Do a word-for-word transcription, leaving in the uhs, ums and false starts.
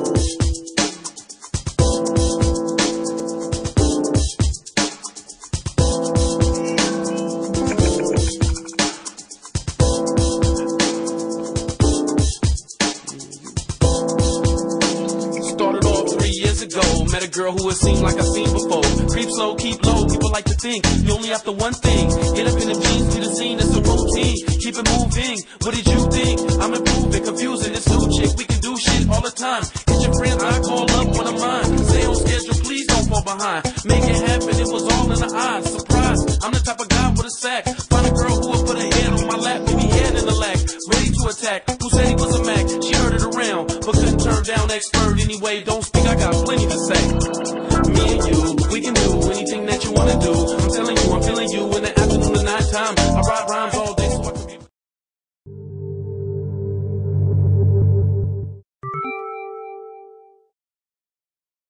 Started off three years ago. Met a girl who it seemed like I've seen before. Creep slow, keep low. People like to think you only after one thing. Get up in them jeans, be the scene. It's a routine. Keep it moving. What did you think? I'm improving, confusing. This new chick, we can do shit all the time. Get your friends, I call up one of mine. Stay on schedule, please don't fall behind. Make it happen. It was all in the eyes. Surprise. I'm the type of guy with a sack. Find a girl who will put her head on my lap, maybe head in the lag, ready to attack. Who said he was a Mac? She heard it around, but couldn't turn down expert anyway. Don't speak, I got plenty to say. Me and you, we can do anything that you wanna do. I'm telling you, I'm feeling you in the afternoon and nighttime. I write rhymes